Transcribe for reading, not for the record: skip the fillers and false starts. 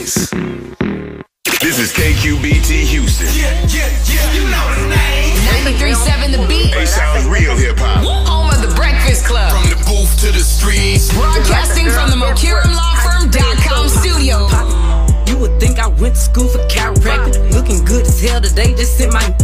days. This is KQBT Houston. You know the name. 93.7 The Beat. It sounds real hip-hop. Home of The Breakfast Club. From the booth to the streets. Broadcasting from the MokiramLawFirm.com studio. You would think I went to school for chiropractic. Looking good as hell today, just sent my